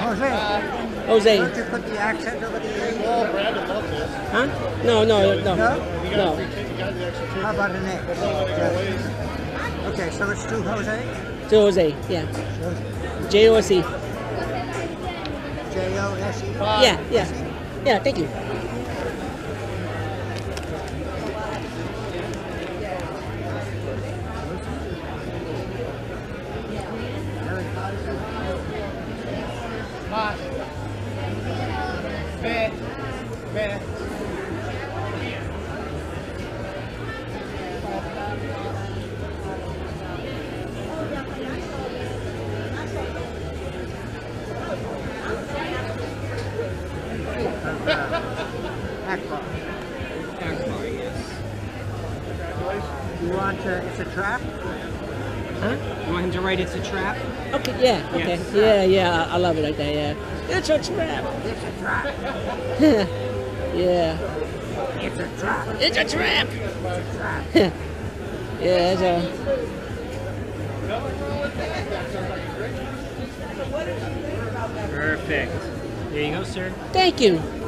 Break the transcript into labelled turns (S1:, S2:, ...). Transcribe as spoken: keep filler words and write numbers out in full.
S1: Jose.
S2: Jose.
S1: Don't you put the accent over the A?
S3: Well, Brandon loves this.
S2: Huh? No, no, no,
S1: No?
S2: no.
S3: You got the free ticket, you got the extra ticket.
S1: How about an A? Okay, so it's two Jose?
S2: To Jose, yeah. J O S E.
S1: J O S E?
S2: Yeah, yeah. Yeah, thank you.
S3: Fair. Fair.
S1: Akbar. You want, uh, it's a trap?
S2: Huh?
S4: You want him to write it's a trap?
S2: Okay, yeah, okay.
S4: Yes.
S2: Yeah, yeah, I I love it like that, yeah. It's a trap.
S1: It's a trap.
S2: Yeah.
S1: It's a trap.
S2: It's a trap.
S1: It's a trap.
S2: Yeah, it's a...
S4: Perfect. There you go, sir.
S2: Thank you.